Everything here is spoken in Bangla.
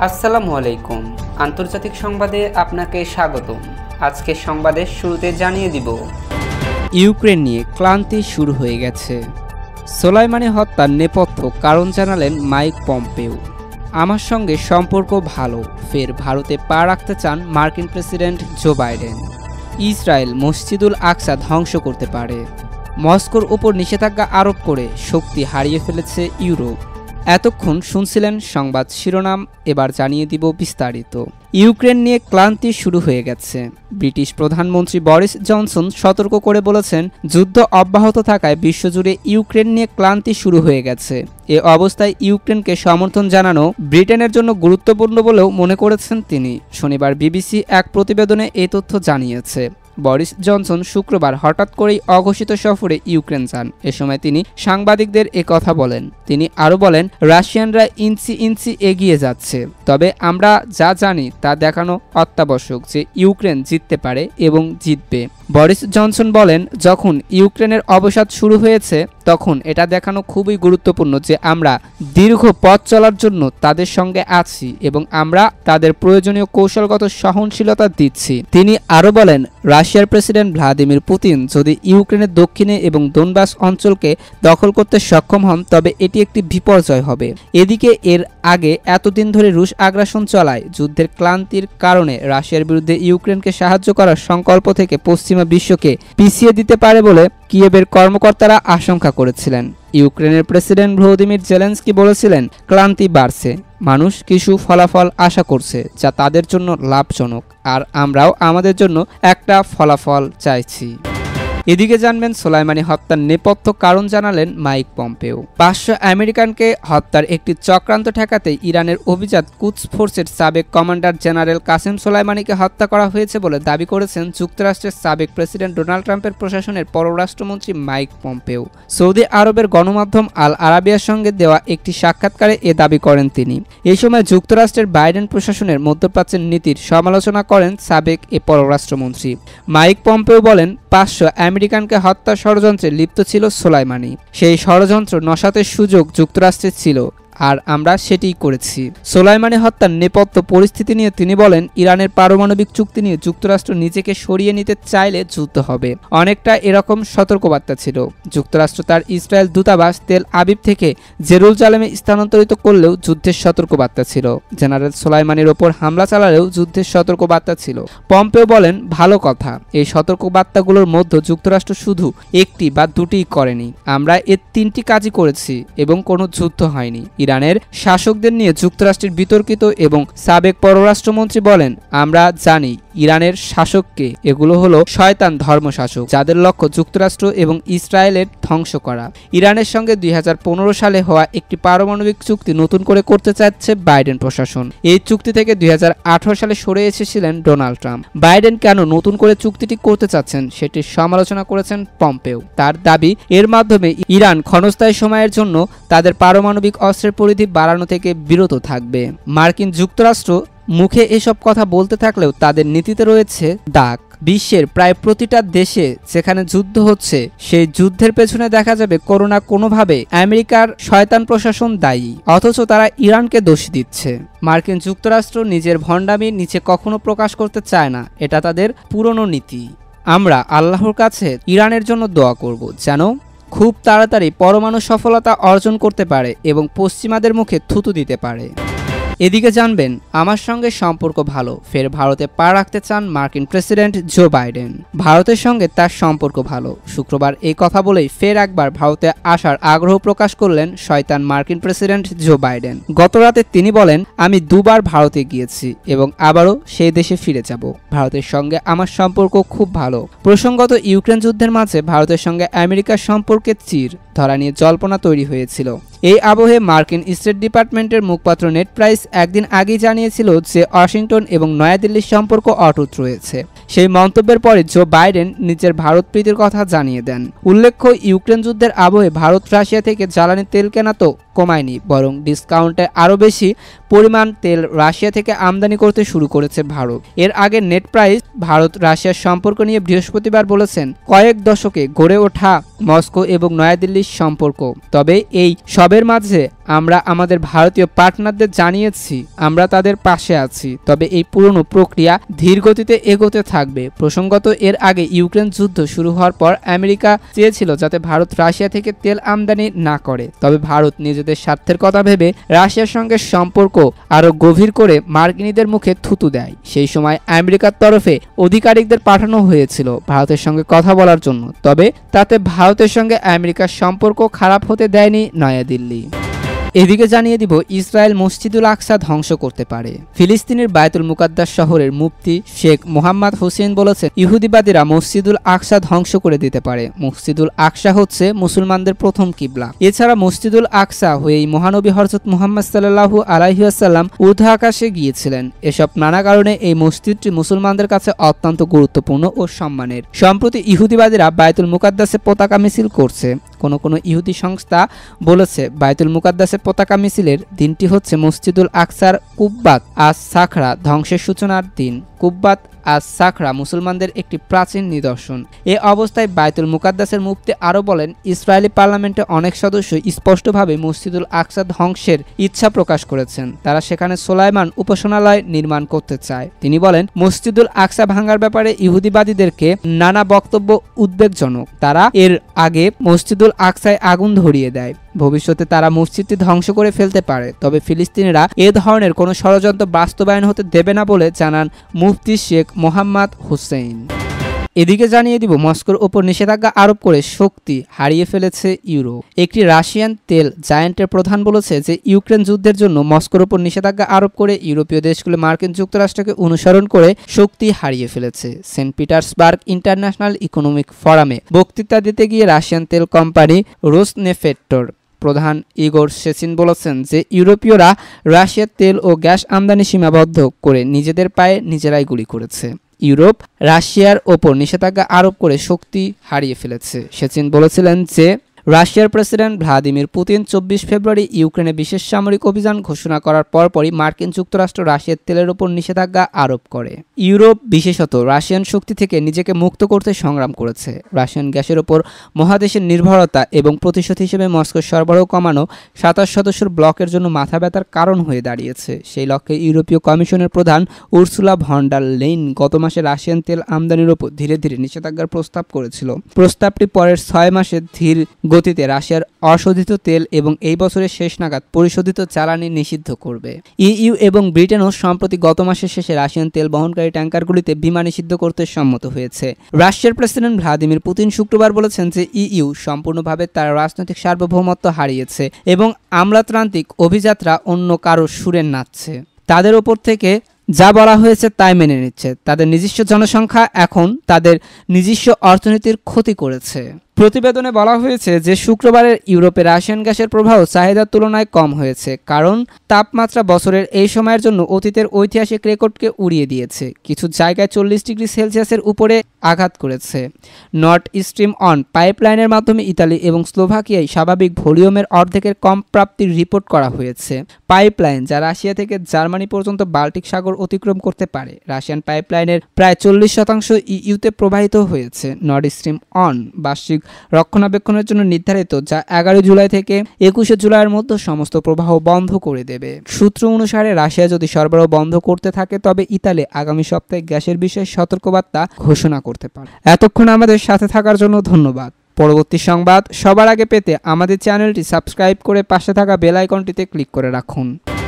আসসালামু আলাইকুম। আন্তর্জাতিক সংবাদে আপনাকে স্বাগতম। আজকের সংবাদের শুরুতে জানিয়ে দিব, ইউক্রেন নিয়ে ক্লান্তি শুরু হয়ে গেছে। সোলাইমানি হত্যার নেপথ্য কারণ জানালেন মাইক পম্পেও। আমার সঙ্গে সম্পর্ক ভালো, ফের ভারতে পা রাখতে চান মার্কিন প্রেসিডেন্ট জো বাইডেন। ইসরায়েল মসজিদুল আকসা ধ্বংস করতে পারে। মস্কোর ওপর নিষেধাজ্ঞা আরোপ করে শক্তি হারিয়ে ফেলেছে ইউরোপ। এতক্ষণ শুনছিলেন সংবাদ শিরোনাম, এবার জানিয়ে দিব বিস্তারিত। ইউক্রেন নিয়ে ক্লান্তি শুরু হয়ে গেছে। ব্রিটিশ প্রধানমন্ত্রী বরিস জনসন সতর্ক করে বলেছেন, যুদ্ধ অব্যাহত থাকায় বিশ্বজুড়ে ইউক্রেন নিয়ে ক্লান্তি শুরু হয়ে গেছে। এ অবস্থায় ইউক্রেনকে সমর্থন জানানো ব্রিটেনের জন্য গুরুত্বপূর্ণ বলেও মনে করেছেন তিনি। শনিবার বিবিসি এক প্রতিবেদনে এই তথ্য জানিয়েছে। বরিস জনসন শুক্রবার হঠাৎ করেই অঘোষিত সফরে ইউক্রেন যান। এ সময় তিনি সাংবাদিকদের কথা বলেন। তিনি আরও বলেন, রাশিয়ানরা ইঞ্চি ইঞ্চি এগিয়ে যাচ্ছে, তবে আমরা যা জানি তা দেখানো অত্যাবশ্যক যে ইউক্রেন জিততে পারে এবং জিতবে। বরিস জনসন বলেন, যখন ইউক্রেনের অবসাদ শুরু হয়েছে তখন এটা দেখানো খুবই গুরুত্বপূর্ণ যে আমরা দীর্ঘ পথ চলার জন্য তাদের সঙ্গে আছি এবং আমরা তাদের প্রয়োজনীয় কৌশলগত সহনশীলতা দিচ্ছি। তিনি আরও বলেন, রাশিয়ার প্রেসিডেন্ট ভ্লাদিমির পুতিন যদি ইউক্রেনের দক্ষিণে এবং দোনবাস অঞ্চলকে দখল করতে সক্ষম হন তবে এটি একটি বিপর্যয় হবে। এদিকে এর আগে এতদিন ধরে রুশ আগ্রাসন চলায় যুদ্ধের ক্লান্তির কারণে রাশিয়ার বিরুদ্ধে ইউক্রেনকে সাহায্য করার সংকল্প থেকে পশ্চিমা বিশ্বকে পিছিয়ে দিতে পারে বলে কিয়েভের কর্মকর্তারা আশঙ্কা করেছিলেন। ইউক্রেনের প্রেসিডেন্ট ভলোদিমির জেলেনস্কি বলেছিলেন, ক্লান্তি বাড়ছে, মানুষ কিছু ফলাফল আশা করছে যা তাদের জন্য লাভজনক, আর আমরাও আমাদের জন্য একটা ফলাফল চাইছি। এদিকে জানবেন সোলাইমানি হত্যার নেপথ্য কারণ জানালেন মাইক পম্পেও। 500 আমেরিকানকে হত্যার একটি চক্রান্ত ঠেকাতে ইরানের অভিজাত কুদস ফোর্সের সাবেক কমান্ডার জেনারেল কাসেম সোলাইমানিকে হত্যা করা হয়েছে বলে দাবি করেছেন যুক্তরাষ্ট্রের সাবেক প্রেসিডেন্ট ডোনাল্ড ট্রাম্পের প্রশাসনের পররাষ্ট্রমন্ত্রী মাইক পম্পেও। সৌদি আরবের গণমাধ্যম আল আরাবিয়ার সঙ্গে দেওয়া একটি সাক্ষাৎকারে এ দাবি করেন তিনি। এই সময় যুক্তরাষ্ট্রের বাইডেন প্রশাসনের মধ্যপ্রাচ্যের নীতির সমালোচনা করেন সাবেক এ পররাষ্ট্রমন্ত্রী। মাইক পম্পেও বলেন, 500 আমেরিকানকে হত্যা ষড়যন্ত্রে লিপ্ত ছিল সোলাইমানি। সেই ষড়যন্ত্র নসাতের সুযোগ যুক্তরাষ্ট্রের ছিল, আর আমরা সেটিই করেছি। সোলাইমানি হত্যার নেপথ্য পরিস্থিতি নিয়ে তিনি বলেন, ইরানের পারমাণবিক চুক্তি নিয়ে যুক্তরাষ্ট্র নিজেকে সরিয়ে নিতে চাইলে যুদ্ধ হবে। অনেকটা এরকম সতর্কবার্তা ছিল। যুক্তরাষ্ট্র তার ইসরায়েল দূতাবাস তেল আবিব থেকে জেরুজালেমে স্থানান্তরিত করলেও যুদ্ধের সতর্কবার্তা ছিল। জেনারেল সোলাইমানির ওপর হামলা চালালেও যুদ্ধের সতর্কবার্তা ছিল। পম্পেও বলেন, ভালো কথা, এই সতর্কবার্তাগুলোর মধ্যে যুক্তরাষ্ট্র শুধু একটি বা দুটিই করেনি, আমরা এর 3টি কাজই করেছি এবং কোনো যুদ্ধ হয়নি। ইরানের শাসকদের নিয়ে যুক্তরাষ্ট্রের বিতর্কিত এবং সাবেক পররাষ্ট্রমন্ত্রী বলেন, আমরা জানি ইরানের শাসককে, এগুলো হলো শয়তান ধর্মশাসক যাদের লক্ষ্য যুক্তরাষ্ট্র এবং ইসরায়েলের ধ্বংস করা। ইরানের সঙ্গে 2015 সালে হওয়া একটি পারমাণবিক চুক্তি নতুন করে করতে চাচ্ছে বাইডেন প্রশাসন। এই চুক্তি থেকে 2018 সালে সরে এসেছিলেন ডোনাল্ড ট্রাম্প। বাইডেন কেন নতুন করে চুক্তিটি করতে চাচ্ছেন সেটির সমালোচনা করেছেন পম্পেও। তার দাবি, এর মাধ্যমে ইরান ক্ষণস্থায়ী সময়ের জন্য তাদের পারমাণবিক অস্ত্রের পরিধি বাড়ানো থেকে বিরত থাকবে। মার্কিন যুক্তরাষ্ট্র মুখে এসব কথা বলতে থাকলেও তাদের নীতিতে রয়েছে দাগ। বিশ্বের প্রায় প্রতিটা দেশে যেখানে যুদ্ধ হচ্ছে সেই যুদ্ধের পেছনে দেখা যাবে কোনো না কোনোভাবে আমেরিকার শয়তান প্রশাসন দায়ী, অথচ তারা ইরানকে দোষ দিচ্ছে। মার্কিন যুক্তরাষ্ট্র নিজের ভণ্ডামি নিচে কখনো প্রকাশ করতে চায় না, এটা তাদের পুরনো নীতি। আমরা আল্লাহর কাছে ইরানের জন্য দোয়া করব যেন খুব তাড়াতাড়ি পরমাণু সফলতা অর্জন করতে পারে এবং পশ্চিমাদের মুখে থুতু দিতে পারে। এদিকে জানবেন, আমার সঙ্গে সম্পর্ক ভালো, ফের ভারতে পা রাখতে চান মার্কিন প্রেসিডেন্ট জো বাইডেন। ভারতের সঙ্গে তার সম্পর্ক ভালো। শুক্রবার এই কথা বলেই ফের একবার ভারতে আসার আগ্রহ প্রকাশ করলেন শয়তান মার্কিন প্রেসিডেন্ট জো বাইডেন। গতরাতে তিনি বলেন, আমি 2 বার ভারতে গিয়েছি এবং আবারও সেই দেশে ফিরে যাব। ভারতের সঙ্গে আমার সম্পর্ক খুব ভালো। প্রসঙ্গত, ইউক্রেন যুদ্ধের মাঝে ভারতের সঙ্গে আমেরিকার সম্পর্কের চির ধরা নিয়ে জল্পনা তৈরি হয়েছিল। এই আবহে মার্কিন স্টেট ডিপার্টমেন্টের মুখপাত্র নেড প্রাইস একদিন আগেই জানিয়েছিল যে ওয়াশিংটন এবং নয়াদিল্লির সম্পর্ক অটুট রয়েছে। সেই মন্তব্যের পরে জো বাইডেন নিজের ভারত প্রীতির কথা জানিয়ে দেন। উল্লেখ্য, ইউক্রেন যুদ্ধের আবহে ভারত রাশিয়া থেকে জ্বালানি তেল কেনা তো কমায়নি, বরং ডিসকাউন্টে আরও বেশি পরিমাণ তেল রাশিয়া থেকে আমদানি করতে শুরু করেছে ভারত। এর আগে নেট প্রাইস ভারত রাশিয়ার সম্পর্ক নিয়ে বৃহস্পতিবার বলেছেন, কয়েক দশকে গড়ে ওঠা মস্কো এবং নয়াদিল্লির সম্পর্ক, তবে এই সবের মাঝে আমরা আমাদের ভারতীয় পার্টনারদের জানিয়েছি দিচ্ছি, আমরা তাদের পাশে আছি, তবে এই পুরনো প্রক্রিয়া ধীর গতিতে এগোতে থাকবে। প্রসঙ্গত, এর আগে ইউক্রেন যুদ্ধ শুরু হওয়ার পর আমেরিকা চেয়েছিল যাতে ভারত রাশিয়া থেকে তেল আমদানি না করে, তবে ভারত নিজেদের স্বার্থের কথা ভেবে রাশিয়ার সঙ্গে সম্পর্ক আরো গভীর করে মার্কিনীদের মুখে থুতু দেয়। সেই সময় আমেরিকার তরফে আধিকারিকদের পাঠানো হয়েছিল ভারতের সঙ্গে কথা বলার জন্য, তবে তাতে ভারতের সঙ্গে আমেরিকার সম্পর্ক খারাপ হতে দেয়নি নয়াদিল্লি। এদিকে জানিয়ে দিব, ইসরায়েল মসজিদুল আকসা ধ্বংস করতে পারে। ফিলিস্তিনের বায়তুল মুকাদ্দাস শহরের মুফতি শেখ মোহাম্মদ হোসেন বলেছেন, ইহুদিবাদীরা মসজিদুল আকসা ধ্বংস করে দিতে পারে। মসজিদুল আকসা হচ্ছে মুসলমানদের প্রথম কিবলা। এছাড়া মসজিদুল আকসা হয়েই মহানবী হযরত মুহাম্মদ সাল্লাল্লাহু আলাইহি ওয়াসাল্লাম ঊর্ধ্ব আকাশে গিয়েছিলেন। এসব নানা কারণে এই মসজিদটি মুসলমানদের কাছে অত্যন্ত গুরুত্বপূর্ণ ও সম্মানের। সম্প্রতি ইহুদিবাদীরা বায়তুল মুকাদ্দাসে পতাকা মিছিল করছে। কোন ইহুদি সংস্থা বলেছে, বায়তুল মুকাদ্দাসে পতাকা মিছিলের দিনটি হচ্ছে মসজিদুল আকসার কুব্বাত আস সাখরা ধ্বংসের সূচনার দিন। কুব্বাত আস সাখরা মুসলমানদের একটি প্রাচীন নিদর্শন। এ অবস্থায় বায়তুল মুকাদ্দাসের মুফতি আরও বলেন, ইসরায়েলি পার্লামেন্টে অনেক সদস্য স্পষ্টভাবে মসজিদুল আকসা ধ্বংসের ইচ্ছা প্রকাশ করেছেন। তারা সেখানে সোলাইমান উপাসনালয় নির্মাণ করতে চায়। তিনি বলেন, মসজিদুল আকসা ভাঙার ব্যাপারে ইহুদিবাদীদেরকে নানা বক্তব্য উদ্বেগজনক। তারা এর আগে মসজিদুল আকসায় আগুন ধরিয়ে দেয়। ভবিষ্যতে তারা মসজিদটি ধ্বংস করে ফেলতে পারে, তবে ফিলিস্তিনিরা এ ধরনের কোনো ষড়যন্ত্র বাস্তবায়ন হতে দেবে না বলে জানান মুফতি শেখ মোহাম্মদ হোসেন। এদিকে জানিয়ে দিব, মস্কোর ওপর নিষেধাজ্ঞা আরোপ করে শক্তি হারিয়ে ফেলেছে ইউরোপ। একটি রাশিয়ান তেল জায়ান্টের প্রধান বলেছে যে ইউক্রেন যুদ্ধের জন্য মস্কোর ওপর নিষেধাজ্ঞা আরোপ করে ইউরোপীয় দেশগুলো মার্কিন যুক্তরাষ্ট্রকে অনুসরণ করে শক্তি হারিয়ে ফেলেছে। সেন্ট পিটার্সবার্গ ইন্টারন্যাশনাল ইকোনমিক ফোরামে বক্তৃতা দিতে গিয়ে রাশিয়ান তেল কোম্পানি রোসনেফটের প্রধান ইগোর সেচিন বলেছেন যে ইউরোপীয়রা রাশিয়ার তেল ও গ্যাস আমদানি সীমাবদ্ধ করে নিজেদের পায়ে নিজেরাই গুলি করেছে। ইউরোপ রাশিয়ার ওপর নিষেধাজ্ঞা আরোপ করে শক্তি হারিয়ে ফেলেছে। সেচিন বলেছিলেন যে রাশিয়ার প্রেসিডেন্ট ভ্লাদিমির পুতিন 24 ফেব্রুয়ারি ইউক্রেনে বিশেষ সামরিক অভিযান ঘোষণা করার পরপরই মার্কিন যুক্তরাষ্ট্র রাশিয়ার তেলের ওপর নিষেধাজ্ঞা আরোপ করে। ইউরোপ বিশেষত রাশিয়ান শক্তি থেকে নিজেকে মুক্ত করতে সংগ্রাম করেছে। রাশিয়ান গ্যাসের ওপর মহাদেশের নির্ভরতা এবং প্রতিশোধ হিসেবে মস্কোর সরবরাহ কমানো 27 সদস্যের ব্লকের জন্য মাথা ব্যথার কারণ হয়ে দাঁড়িয়েছে। সেই লক্ষ্যে ইউরোপীয় কমিশনের প্রধান উর্সুলা ভন ডার লেইন গত মাসে রাশিয়ান তেল আমদানির ওপর ধীরে ধীরে নিষেধাজ্ঞার প্রস্তাব করেছিল। প্রস্তাবটি পরের 6 মাসে ধীর গতিতে রাশিয়ার অশোধিত তেল এবং এই বছরের শেষ নাগাদ পরিশোধিত জ্বালানি নিষিদ্ধ করবে। ইইউ এবং ব্রিটেনও সম্প্রতি গত মাসের শেষে রাশিয়ান তেল বহনকারী ট্যাঙ্কারগুলিতে বীমা নিষিদ্ধ করতে সম্মত হয়েছে। রাশিয়ার প্রেসিডেন্ট ভ্লাদিমির পুতিন শুক্রবার বলেছেন যে ইইউ সম্পূর্ণভাবে তার রাজনৈতিক সার্বভৌমত্ব হারিয়েছে এবং আমলাতান্ত্রিক অভিযাত্রা অন্য কারো সুরে নাচছে। তাদের ওপর থেকে যা বলা হয়েছে তাই মেনে নিচ্ছে। তাদের নিজস্ব জনসংখ্যা এখন তাদের নিজস্ব অর্থনীতির ক্ষতি করেছে। প্রতিবেদনে বলা হয়েছে যে শুক্রবারের ইউরোপে রাশিয়ান গ্যাসের প্রবাহ চাহিদার তুলনায় কম হয়েছে, কারণ তাপমাত্রা বছরের এই সময়ের জন্য অতীতের ঐতিহাসিক রেকর্ডকে উড়িয়ে দিয়েছে। কিছু জায়গায় 40 ডিগ্রি সেলসিয়াসের উপরে আঘাত করেছে। নর্থ স্ট্রিম অন পাইপলাইনের মাধ্যমে ইতালি এবং স্লোভাকিয়ায় স্বাভাবিক ভলিউমের অর্ধেকের কম প্রাপ্তির রিপোর্ট করা হয়েছে। পাইপলাইন যা রাশিয়া থেকে জার্মানি পর্যন্ত বাল্টিক সাগর অতিক্রম করতে পারে। রাশিয়ান পাইপলাইনের প্রায় 40% ইইউতে প্রবাহিত হয়েছে। নর্থ স্ট্রিম অন বার্ষিক রক্ষণাবেক্ষণের জন্য নির্ধারিত, যা 11 জুলাই থেকে 21 জুলাইয়ের মধ্যে সমস্ত প্রবাহ বন্ধ করে দেবে। সূত্র অনুসারে রাশিয়া যদি সরবরাহ বন্ধ করতে থাকে তবে ইতালি আগামী সপ্তাহে গ্যাসের বিষয়ে সতর্কবার্তা ঘোষণা করতে পারে। এতক্ষণ আমাদের সাথে থাকার জন্য ধন্যবাদ। পরবর্তী সংবাদ সবার আগে পেতে আমাদের চ্যানেলটি সাবস্ক্রাইব করে পাশে থাকা বেল আইকনটিতে ক্লিক করে রাখুন।